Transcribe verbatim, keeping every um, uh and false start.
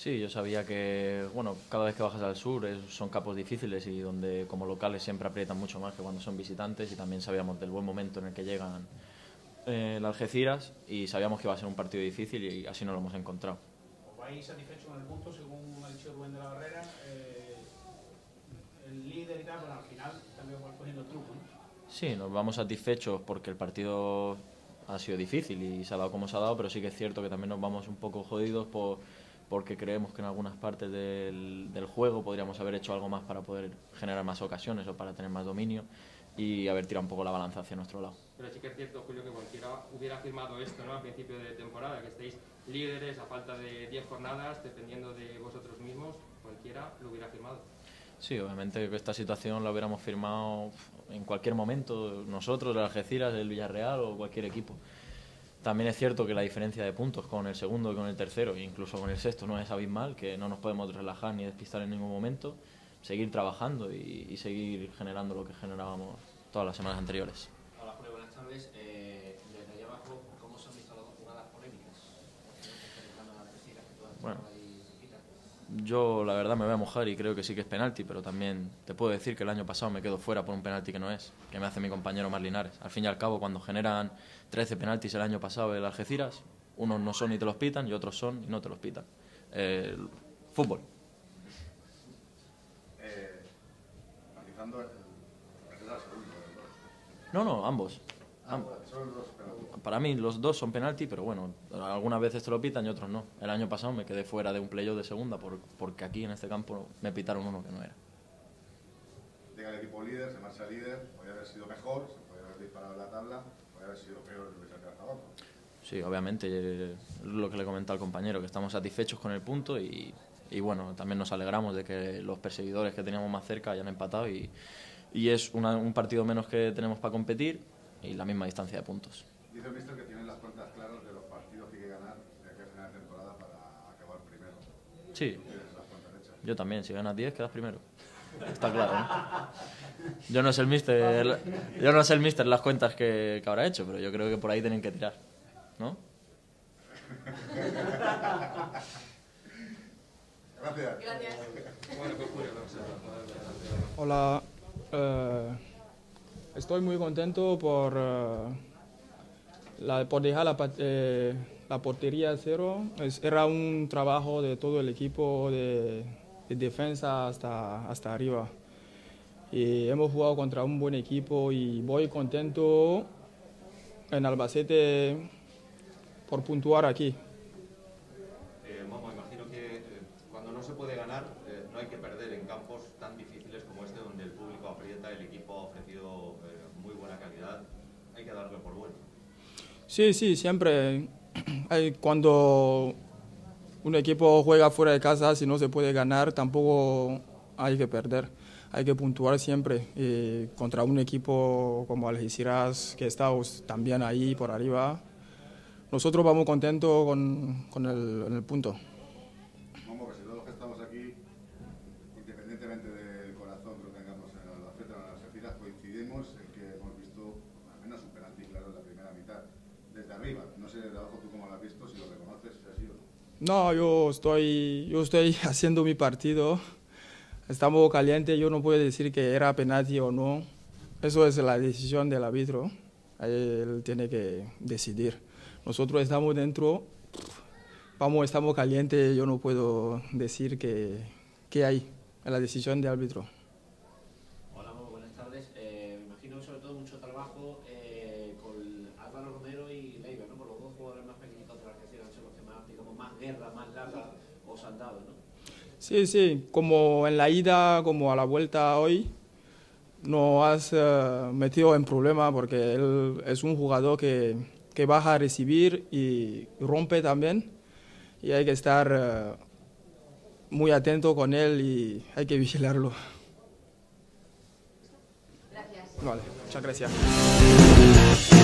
Sí, yo sabía que, bueno, cada vez que bajas al sur es, son campos difíciles y donde como locales siempre aprietan mucho más que cuando son visitantes, y también sabíamos del buen momento en el que llegan eh, el Algeciras, y sabíamos que iba a ser un partido difícil y así nos lo hemos encontrado. ¿Os vais satisfechos con el punto, según ha dicho Rubén de la Barrera? Eh, el líder y tal, pero al final también vais cogiendo truco, ¿no? Sí, nos vamos satisfechos porque el partido ha sido difícil y se ha dado como se ha dado, pero sí que es cierto que también nos vamos un poco jodidos por... porque creemos que en algunas partes del, del juego podríamos haber hecho algo más para poder generar más ocasiones o para tener más dominio y haber tirado un poco la balanza hacia nuestro lado. Pero sí que es cierto, Julio, que cualquiera hubiera firmado esto, ¿no?, a principio de temporada, que estéis líderes a falta de diez jornadas, dependiendo de vosotros mismos, cualquiera lo hubiera firmado. Sí, obviamente que esta situación la hubiéramos firmado en cualquier momento, nosotros, el Algeciras, el Villarreal o cualquier equipo. También es cierto que la diferencia de puntos con el segundo y con el tercero, e incluso con el sexto, no es abismal, que no nos podemos relajar ni despistar en ningún momento, seguir trabajando y, y seguir generando lo que generábamos todas las semanas anteriores. Hola Julio, buenas tardes. Eh, desde allá abajo, ¿cómo se han visto las dos jugadas polémicas? Bueno, yo la verdad me voy a mojar y creo que sí que es penalti, pero también te puedo decir que el año pasado me quedo fuera por un penalti que no es, que me hace mi compañero Mar Linares. Al fin y al cabo, cuando generan trece penaltis el año pasado el Algeciras, unos no son y te los pitan y otros son y no te los pitan. Eh, fútbol. Eh, analizando el, el segundo, No, no, ambos. ah, Am son los dos penaltis. Para mí los dos son penalti, pero bueno, algunas veces te lo pitan y otros no. El año pasado me quedé fuera de un playoff de segunda por, porque aquí en este campo me pitaron uno que no era. Llega el equipo líder, se marcha líder, podría haber sido mejor, se podría haber disparado en la tabla, podría haber sido peor que hubiese quedado abajo. Sí, obviamente, eh, lo que le comentaba al compañero, que estamos satisfechos con el punto y, y bueno, también nos alegramos de que los perseguidores que teníamos más cerca hayan empatado y, y es una, un partido menos que tenemos para competir y la misma distancia de puntos. Dice el míster que tienen las cuentas claras de los partidos que hay que ganar de aquí a final de temporada para acabar primero. Sí, ¿Tienes las cuentas hechas? yo también, si ganas diez quedas primero. Está claro, ¿no? Yo no sé el míster, yo no sé el míster las cuentas que, que habrá hecho, pero yo creo que por ahí tienen que tirar, ¿no? Gracias. Gracias. Bueno, pues Julio, no sé. Hola, eh, estoy muy contento por, eh, la, por dejar la, eh, la portería a cero. Es, era un trabajo de todo el equipo, de, de defensa hasta, hasta arriba. Y hemos jugado contra un buen equipo y voy contento en Albacete por puntuar aquí. Eh, Momo, imagino que eh, cuando no se puede ganar, eh, no hay que perder en campos tan difíciles como este, donde el público aprieta, el equipo ha ofrecido eh, muy buena calidad. Hay que darlo por bueno. Sí, sí, siempre. Hay, cuando un equipo juega fuera de casa, si no se puede ganar, tampoco hay que perder. Hay que puntuar siempre eh, contra un equipo como Algeciras, que está también ahí por arriba. Nosotros vamos contentos con, con el, el punto. Momo, que si todos los que estamos aquí, independientemente del corazón que lo tengamos en la Albacete o en las Algeciras, coincidimos en que hemos visto al menos un penalti claro en la primera mitad, desde arriba. No sé desde abajo tú cómo lo has visto, si lo reconoces, si ha sido. No, yo estoy, yo estoy haciendo mi partido. Estamos calientes, yo no puedo decir que era penalti o no. Eso es la decisión del árbitro. Él tiene que decidir. Nosotros estamos dentro, vamos, estamos calientes, yo no puedo decir que, que hay en la decisión del árbitro. Hola, muy buenas tardes. Eh, me imagino sobre todo mucho trabajo eh, con Álvaro Romero y Leiva, ¿no? Por los dos jugadores más pequeñitos de la Argentina, han sido los que más, digamos, más guerra, más larga os han dado, ¿no? Sí, sí, como en la ida, como a la vuelta hoy, nos has uh, metido en problema porque él es un jugador que, que baja a recibir y rompe también y hay que estar uh, muy atento con él y hay que vigilarlo. Gracias. Vale, muchas gracias.